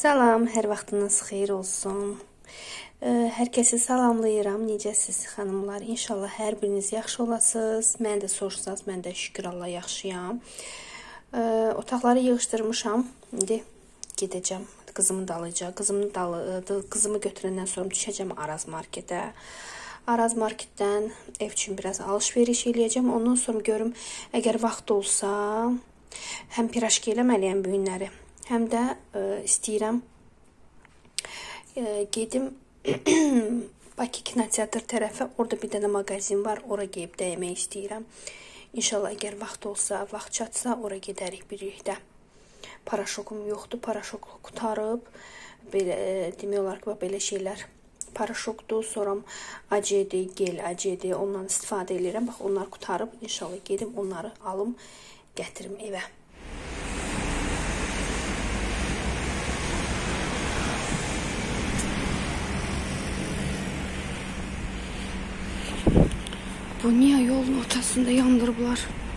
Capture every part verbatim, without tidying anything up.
Salam, hər vaxtınız xeyir olsun. Hər kəsi salamlayıram. Necəsiz xanımlar? İnşallah hər biriniz yaxşı olasınız. Mən də soruşsanız, mən də şükür Allah yaxşıyam. Otaqları yığışdırmışam. İndi gedəcəm qızımın dalıyca. Qızımın dalı, qızımı götürəndən sonra düşəcəm Araz marketə. Araz marketdən ev üçün biraz alış-veriş eləyəcəm. Ondan sonra görüm, əgər vaxt olsa, həm piraşki eləməliyəm bu günləri. Həm də e, istəyirəm e, gedim Bakı kinoteatr tərəfə, orada bir dənə mağazin var, ora gedib dəymək istəyirəm. İnşallah əgər vaxt olsa, vaxt çatsa, ora gedərik birlikdə. Paraşokum yoxdur, paraşok qutarıb, belə e, demək olar ki, belə şeylər paraşokdur, sonra acedi, gel acedi, ondan istifadə edirəm. Bax, onlar qutarıb, inşallah gedim onları alım, gətirim evə. Bu niyə yolun ortasında yandırıblar?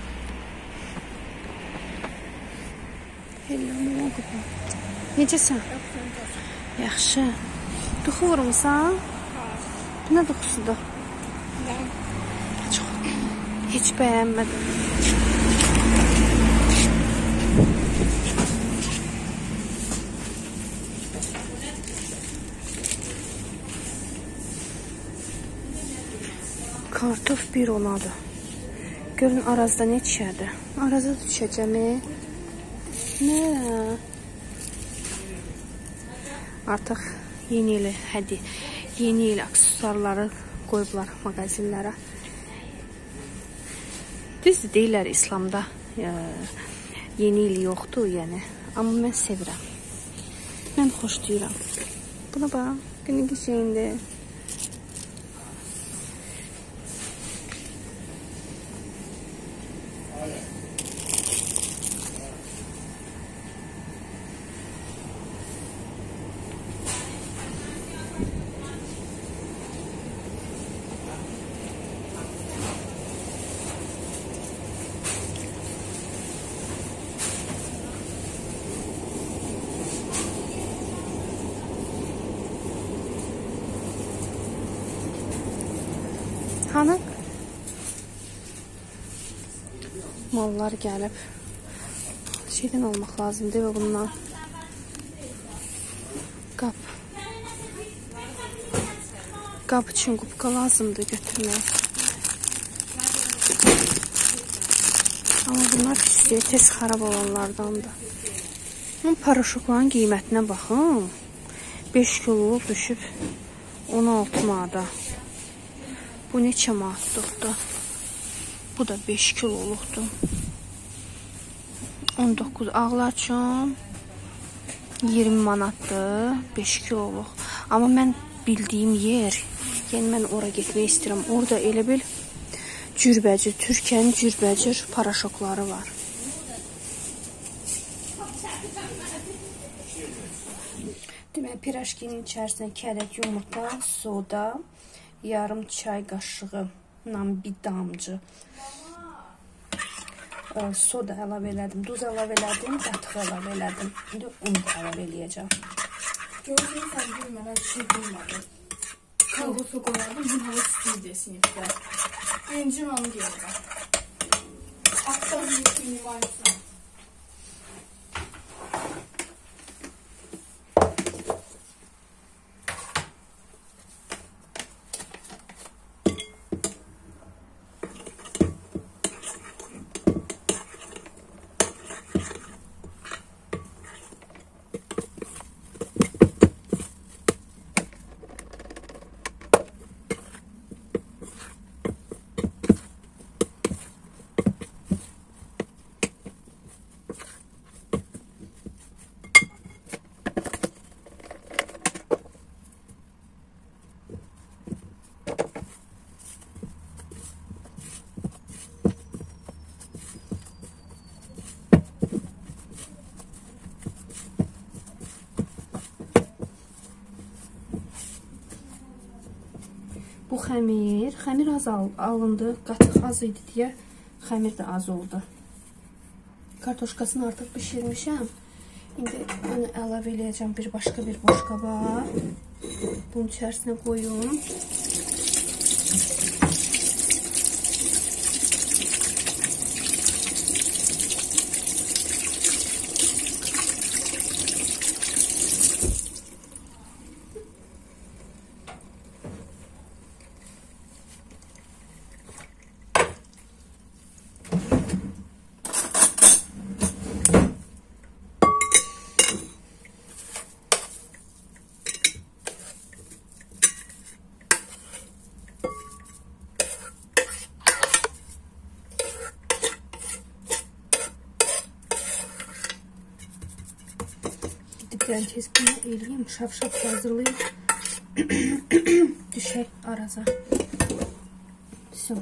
Hello, nə oldu? Necəsən? Yaxşı. Duxu vurmusan? Nə duxusudur? Çox. Heç bəyənmədim. Kartof bir onadır. Görün Arazda ne düşərdi? Arazda düşəcəm. Nə? Artıq yeni il hədi, yeni il aksesuarları qoyublar mağazinlərə. Düzdür, deyirlər İslamda e, yeni il yoxdur, yəni. Amma mən sevirəm. Mən xoşlayıram. Buna bax, günün şeyində. Hanı? Mallar gəlib. Şeydən almaq lazımdır və bundan. Qap. Qap üçün qubqa lazımdır götürmək. Amma bunlar pisdir, tez xarab olanlardandır. Bunun paraşokların qiymətinə baxın. beş kiloluk düşüb on altı manata. Bu neçə manatlıqdır? Bu da beş kiloluqdur. on doqquz ağlar üçün iyirmi manatdır, beş kiloluq. Amma mən bildiyim yer, yəni mən ora getmək istəyirəm. Orada elə bil cürbəcür, Türkiyənin cürbəcür paraşokları var. Demək, piraşkinin içərisində kərək, yumurta, soda, yarım çay qaşığı bir damcı soda əlavə elədim, duz əlavə elədim, qatıq əlavə elədim. İndi un da əlavə eləyəcəm. Görürsən, sən bilmənə bir şey bilmədim. Kalğusu qoyardım, bizim hava istəyir sinifdə. Birinci onu deyirəm. Hatta bir kimi varsa. Bu xəmir, xəmir az alındı, qatıq az idi deyə xəmir də az oldu. Kartoşkasını artıq bişirmişəm. İndi bunu əlavə edəcəm bir başqa bir boş qaba. Bunun içərisinə qoyum. Ben tez bunu eləyim, şap-şap hazırlayayım. Düşək araza. Все.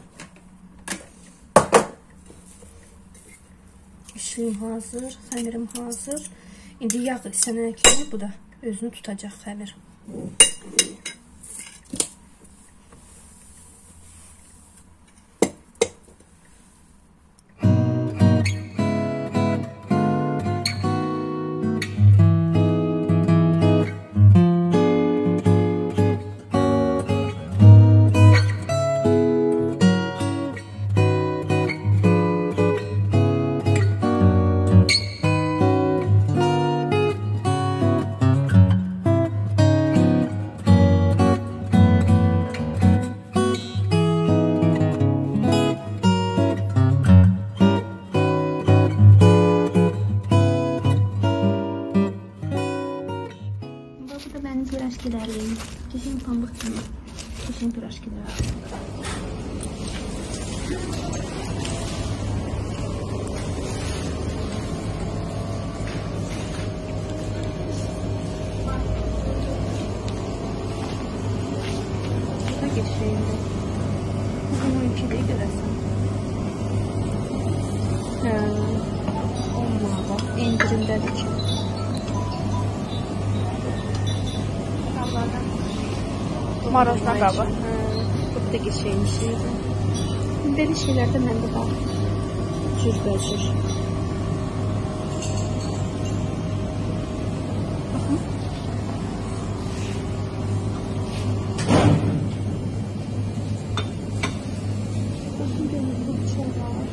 İşim hazır, xəmirim hazır. İndi yağ istənənə kimi bu da özünü tutacaq xəmir. Piraşkilerim, düşün pamuk gibi, düşün piraşkiler. Burada geçeyim. Bugün o ülkede göresin. Ha, olmadı. İndirimdedir ki. Marozna qabı. Çok da geçeymiş. Böyle şeylerde məndə var. Cürbəcür. Baxın. Baxın benim bu bıçaq var.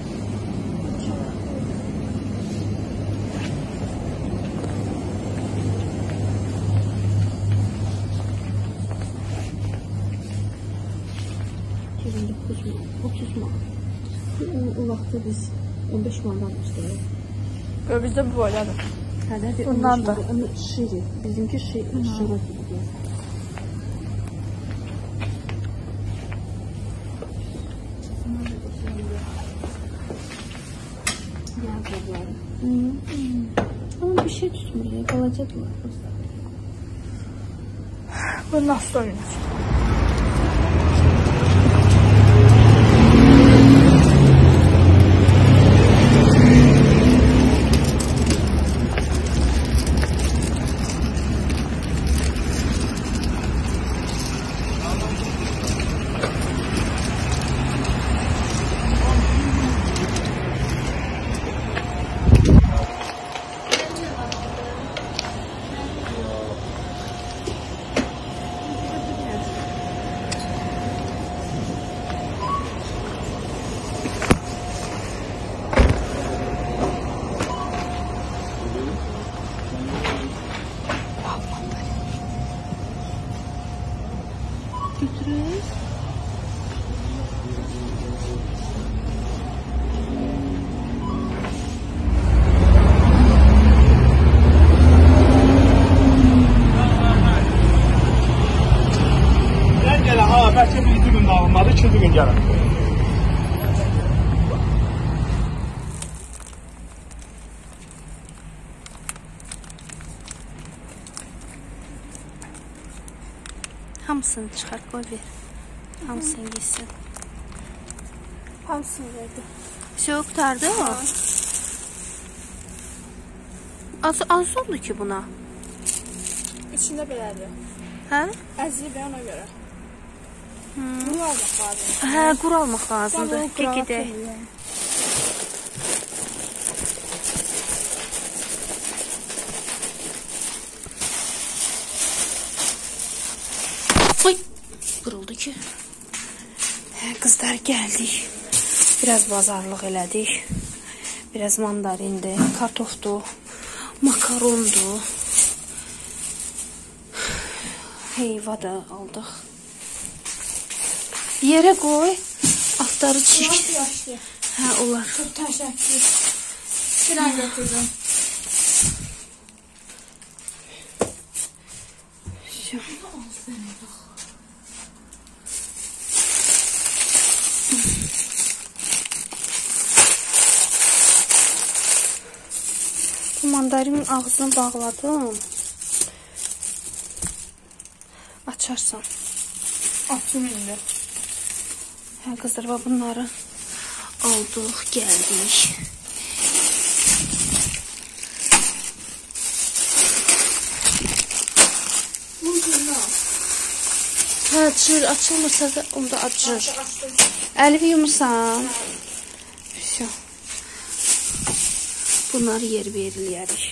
otuz manat. O vaxtda biz on beş manat almışdıq. Gör bizdə bu boyladır. Hələ bundan da. Amma şiri. Bizimki şiri. Şıra gibi. Yazdılar. Ama bir şey tutmuyor. Kalacaklar. Bu nasıl oyuncu? Götürürüz. Gel gel ha, bəlkə bir iki gün alınmadı, ikinci gün gəlin. Hamısını çıxar, qoy ver. Hamısını gitsin. Hamısını verdi. Все, qurtardı o. Az, az oldu ki buna. İçində belədir. Hə? Əziyi və ona görə. Bunu almaq lazım. Hə, qur almaq lazımdır. Gedək. Ay, qırıldı ki. Qızlar gəldik. Biraz bazarlıq elədik. Biraz mandarindir, kartofdur, makarondur. Heyva da aldıq. Yerə qoy. Altları çək. Nasıl yaşlı? Hə, olar. Çok təşəkkür. Bir an götürdüm. Şu. Bu mandarinin ağzını bağladım. Açarsan. Açım indi. Hə, qızlar, və bunları aldıq, gəldik. Bunun kırına. Hə, çır, açılmırsa da onda acır. Açtım. Əlivi yumursan. Şu. Bunları yer veriliyərik.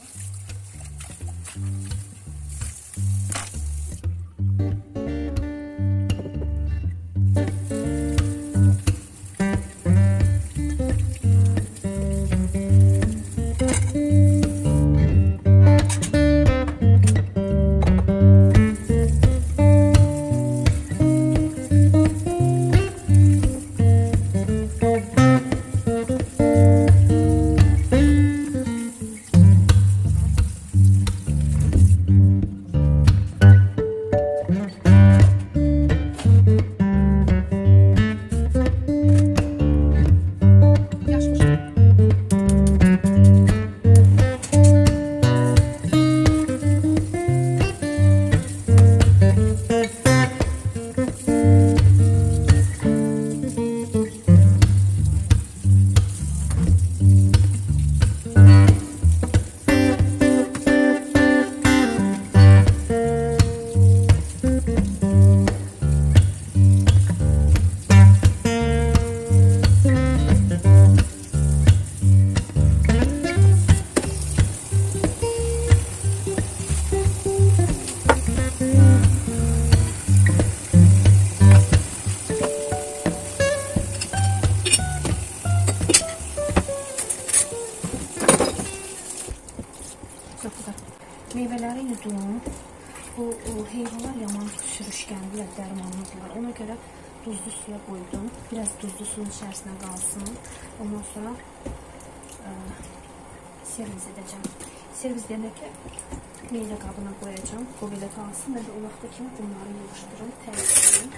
Meyvələri yudum. Bu heyvanlar yaman sürüşkəndirlər, dərmanlıdırlar. Ona görə duzlu suya qoydum. Biraz duzlu suyun içərisinə qalsın. Ondan sonra ə, servis edəcəm. Servis deyəndə ki, meyvə qabına qoyacam. O belə qalsın. Və də o vaxta kimi bunları yığışdırım, təmizləyim.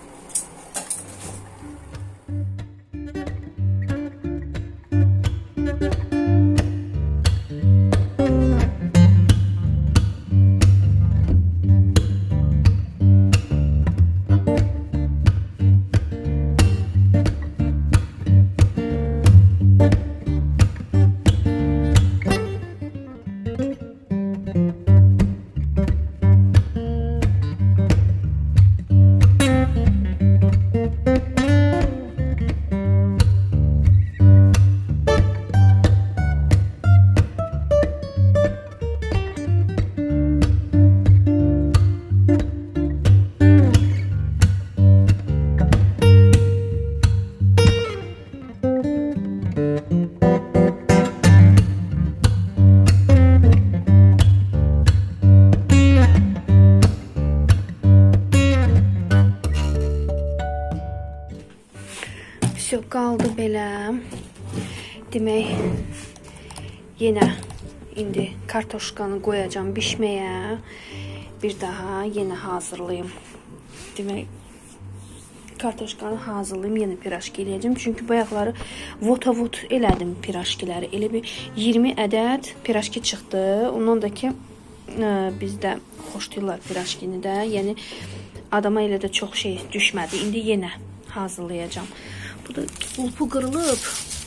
Qaldı belə. Demək, yenə indi kartoşkanı qoyacam bişməyə. Bir daha yenə hazırlayım. Demək, kartoşkanı hazırlayım, yenə piraşki eləyəcəm. Çünki bayaqları vota-vot elədim piraşkiləri. Elə bir iyirmi ədəd piraşki çıxdı. Ondan da ki, bizdə xoşlayırlar piraşkini də. Yəni, adama elə də çox şey düşmədi. İndi yenə hazırlayacam. Bu da ulpu qırılıb.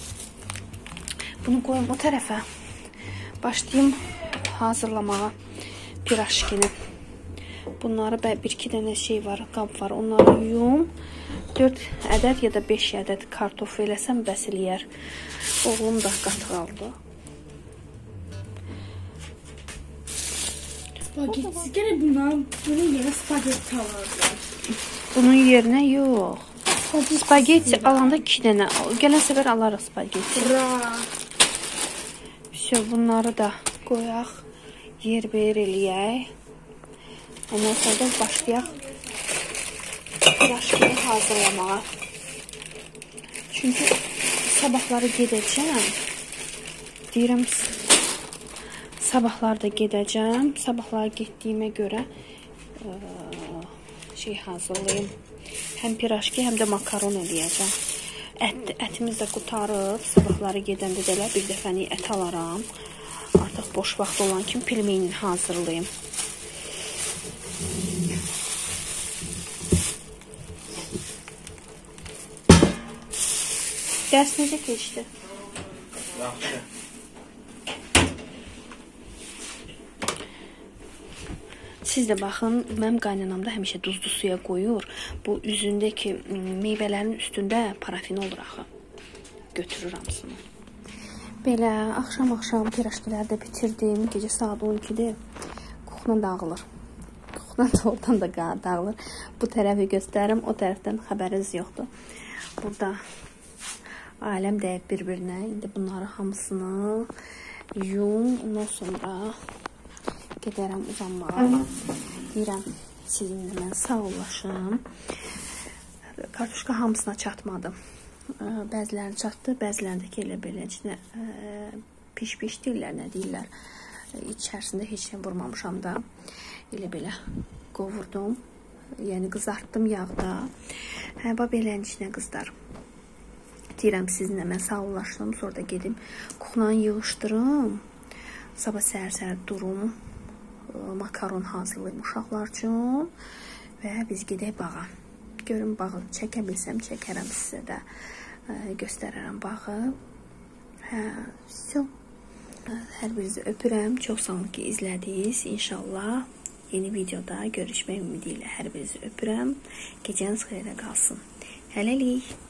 Bunu qoyum o tərəfə. Başlayayım hazırlamağa piraşkini. Bunları bir-iki dənə şey var, qab var. Onları yuyum. dörd ədəd ya da beş ədəd kartof eləsəm bəs eləyər. Oğlum da qatıq aldı. Spagettisi gene bundan bunun yerine spagetti alırlar. Bunun yerinə yox. Spagetti alanda iki dənə. Gələn səfər alarıq spagetti. Bra. Все, bunları da qoyaq. Yer bir eləyək. Ondan sonra da başlayaq piraşkini hazırlamağa. Çünki sabahları gedəcəm. Deyirəm, sabahlar da gedəcəm. Sabahlar getdiyimə görə ə, şey hazırlayayım. Həm piraşki, həm də makaron eləyəcəm. Ət, ətimiz də qutarıb. Sabahları gedəndə də elə bir dəfəni ət alaram. Artıq boş vaxt olan kimi pilmeyini hazırlayayım. Dərs necə keçdi? Yaxşı. Siz də baxın, mənim qaynanam da həmişə duzlu suya qoyur. Bu üzündəki meyvələrin üstündə parafin olur axı. Götürür hamısını. Belə axşam-axşam piraşkiləri də bitirdim. Gecə saat on ikidə kuxna dağılır. Kuxna da oradan da dağılır. Bu tərəfi göstərim, o tərəfdən xəbəriniz yoxdur. Burada aləm dəyib bir-birinə. İndi bunları hamısını yum, ondan sonra gedərəm uzanmağa. Deyirəm, sizinlə mən sağollaşım. Kartuşka hamısına çatmadım. Bəzilərini çatdı, bəzilərində ki, elə belə piş-piş deyirlər, nə deyirlər. İçərisində heç nə vurmamışam da. Elə belə qovurdum. Yəni, qızartdım yağda. Həba belən içinə qızlar. Deyirəm, sizinlə mən sağollaşdım. Sonra da gedim, kuxlanı yığışdırım. Sabah səhər-səhər durum. Makaron hazırlayım uşaqlar üçün və biz gedək bağa. Görün bağı çəkə bilsəm çəkərəm sizə də göstərərəm bağı. Hə, so. Hər birinizi öpürəm. Çox sağ olun ki, izlədiniz. İnşallah yeni videoda görüşmək ümidi ilə hər birinizi öpürəm. Gecəniz xeyrə qalsın. Hələlik.